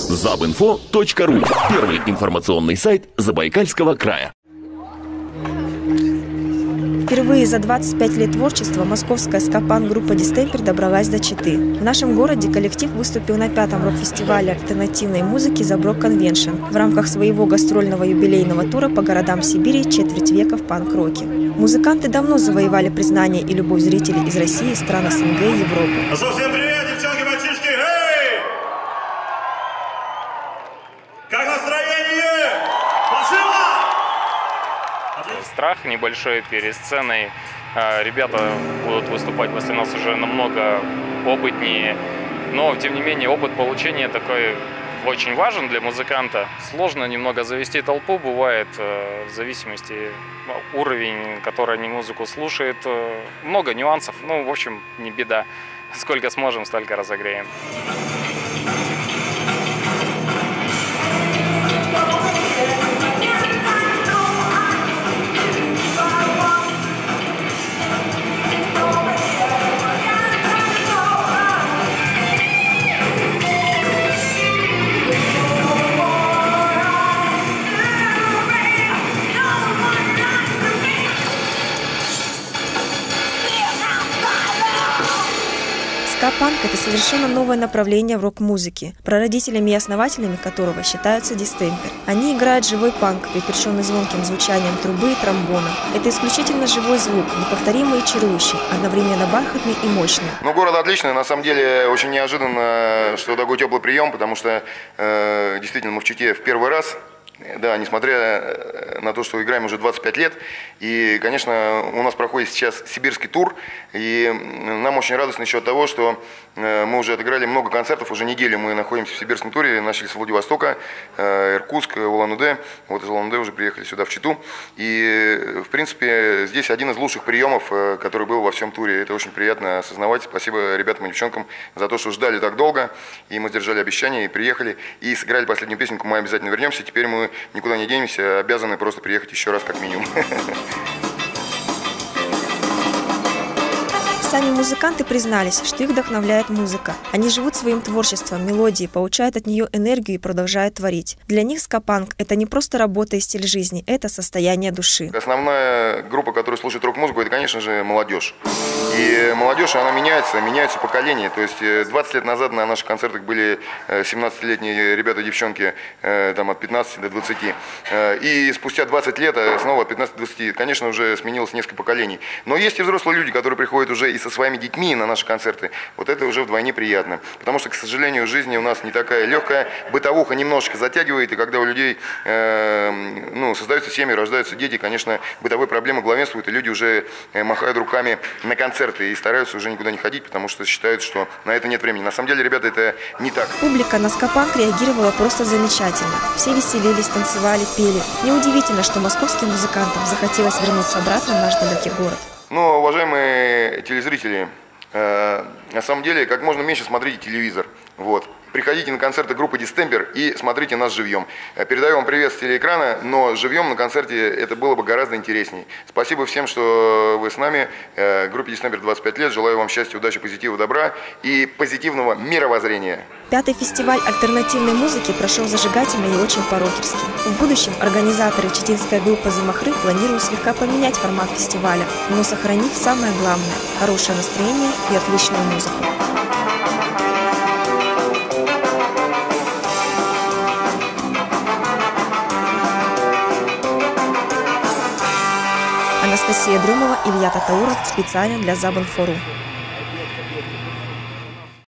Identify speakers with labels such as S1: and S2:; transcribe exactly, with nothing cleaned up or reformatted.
S1: забинфо точка ру. Первый информационный сайт Забайкальского края.
S2: Впервые за двадцать пять лет творчества московская ска-панк-группа «Дистемпер» добралась до Читы. В нашем городе коллектив выступил на пятом рок-фестивале альтернативной музыки «Заброк Конвеншн» в рамках своего гастрольного юбилейного тура по городам Сибири «Четверть века в панк-роке». Музыканты давно завоевали признание и любовь зрителей из России, стран СНГ и Европы.
S3: Ну что, всем привет, девчонки, мальчишки! Эй! Как настроение? Спасибо!
S4: Страх небольшой перед сценой. Ребята будут выступать после нас уже намного опытнее. Но, тем не менее, опыт получения такой очень важен для музыканта. Сложно немного завести толпу, бывает, в зависимости уровень, который они музыку слушают. Много нюансов. Ну, в общем, не беда. Сколько сможем, столько разогреем.
S2: Ска-панк – это совершенно новое направление в рок-музыке, прародителями и основателями которого считаются Дистемпер. Они играют живой панк, приперченный звонким звучанием трубы и тромбона. Это исключительно живой звук, неповторимый и чарующий, одновременно бархатный и мощный.
S5: Ну, город отличный, на самом деле очень неожиданно, что такой теплый прием, потому что э, действительно мы в Чите в первый раз. Да, несмотря на то, что играем уже двадцать пять лет, и, конечно, у нас проходит сейчас сибирский тур, и нам очень радостно еще от того, что мы уже отыграли много концертов, уже неделю мы находимся в сибирском туре, начали с Владивостока, Иркутск, Улан-Удэ, вот из Улан-Удэ уже приехали сюда в Читу, и, в принципе, здесь один из лучших приемов, который был во всем туре, это очень приятно осознавать. Спасибо ребятам и девчонкам за то, что ждали так долго, и мы сдержали обещание, и приехали, и сыграли последнюю песенку, мы обязательно вернемся, теперь мы никуда не денемся, обязаны просто приехать еще раз как минимум.
S2: Сами музыканты признались, что их вдохновляет музыка. Они живут своим творчеством, мелодией, получают от нее энергию и продолжают творить. Для них ска-панк – это не просто работа и стиль жизни, это состояние души.
S5: Основная группа, которая слушает рок-музыку, это, конечно же, молодежь. И молодежь, она меняется, меняются поколения. То есть двадцать лет назад на наших концертах были семнадцатилетние ребята и девчонки там, от пятнадцати до двадцати. И спустя двадцать лет, снова от пятнадцати до двадцати, конечно, уже сменилось несколько поколений. Но есть и взрослые люди, которые приходят уже и со своими детьми на наши концерты. Вот это уже вдвойне приятно. Потому что, к сожалению, жизнь у нас не такая легкая. Бытовуха немножечко затягивает. И когда у людей э, ну, создаются семьи, рождаются дети, конечно, бытовые проблемы главенствуют. И люди уже махают руками на концерты и стараются уже никуда не ходить, потому что считают, что на это нет времени. На самом деле, ребята, это не так.
S2: Публика на ска-панк реагировала просто замечательно. Все веселились, танцевали, пели. Неудивительно, что московским музыкантам захотелось вернуться обратно в наш далекий город.
S5: Ну, уважаемые телезрители, э, на самом деле, как можно меньше смотрите телевизор. Вот. Приходите на концерты группы Дистемпер и смотрите нас живьем. Передаю вам привет с телеэкрана, но живьем на концерте это было бы гораздо интересней. Спасибо всем, что вы с нами. Группе Дистемпер двадцать пять лет. Желаю вам счастья, удачи, позитива, добра и позитивного мировоззрения.
S2: Пятый фестиваль альтернативной музыки прошел зажигательно и очень по-рокерски. В будущем организаторы читинской группы «Замахры» планируют слегка поменять формат фестиваля, но сохранив самое главное – хорошее настроение и отличную музыку. Анастасия Друмова, Илья Татауров специально для забинфо точка ру.